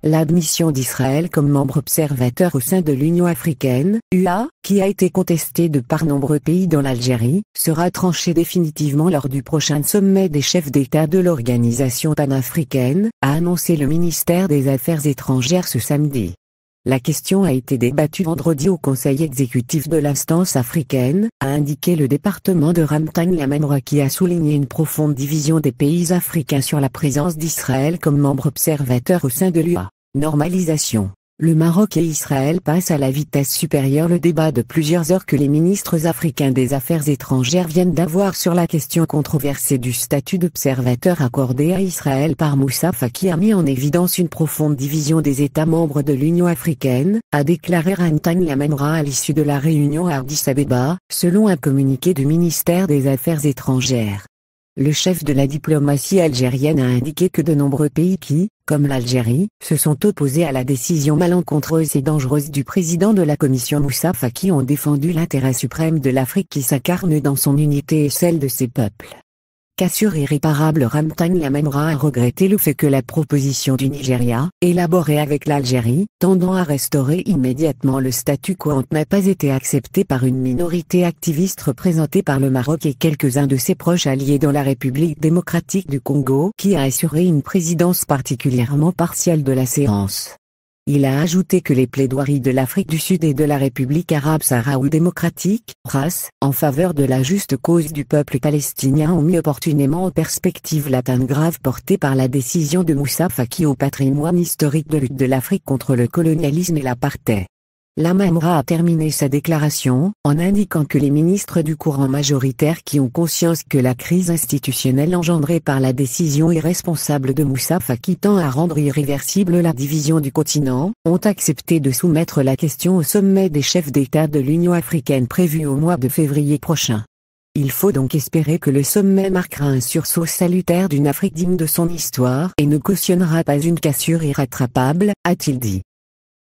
L'admission d'Israël comme membre observateur au sein de l'Union africaine, UA, qui a été contestée de par nombreux pays dont l'Algérie, sera tranchée définitivement lors du prochain sommet des chefs d'État de l'organisation panafricaine, a annoncé le ministère des Affaires étrangères ce samedi. La question a été débattue vendredi au Conseil exécutif de l'instance africaine, a indiqué le département de Ramtane Lamamra qui a souligné une profonde division des pays africains sur la présence d'Israël comme membre observateur au sein de l'UA. Normalisation. Le Maroc et Israël passent à la vitesse supérieure le débat de plusieurs heures que les ministres africains des Affaires étrangères viennent d'avoir sur la question controversée du statut d'observateur accordé à Israël par Moussa Faki a mis en évidence une profonde division des États membres de l'Union africaine, a déclaré Ramtane Lamamra à l'issue de la réunion à Addis Abeba, selon un communiqué du ministère des Affaires étrangères. Le chef de la diplomatie algérienne a indiqué que de nombreux pays qui, comme l'Algérie, se sont opposés à la décision malencontreuse et dangereuse du président de la Commission Moussa Faki ont défendu l'intérêt suprême de l'Afrique qui s'incarne dans son unité et celle de ses peuples. Cassure irréparable. Ramtane Lamamra a regretté le fait que la proposition du Nigeria, élaborée avec l'Algérie, tendant à restaurer immédiatement le statu quo n'a pas été acceptée par une minorité activiste représentée par le Maroc et quelques-uns de ses proches alliés dans la République démocratique du Congo, qui a assuré une présidence particulièrement partielle de la séance. Il a ajouté que les plaidoiries de l'Afrique du Sud et de la République arabe sahraoui démocratique, RAS, en faveur de la juste cause du peuple palestinien ont mis opportunément en perspective l'atteinte grave portée par la décision de Moussa Faki au patrimoine historique de lutte de l'Afrique contre le colonialisme et l'apartheid. Lamamra a terminé sa déclaration, en indiquant que les ministres du courant majoritaire qui ont conscience que la crise institutionnelle engendrée par la décision irresponsable de Moussa Faki tend à rendre irréversible la division du continent, ont accepté de soumettre la question au sommet des chefs d'État de l'Union africaine prévu au mois de février prochain. Il faut donc espérer que le sommet marquera un sursaut salutaire d'une Afrique digne de son histoire et ne cautionnera pas une cassure irrattrapable, a-t-il dit.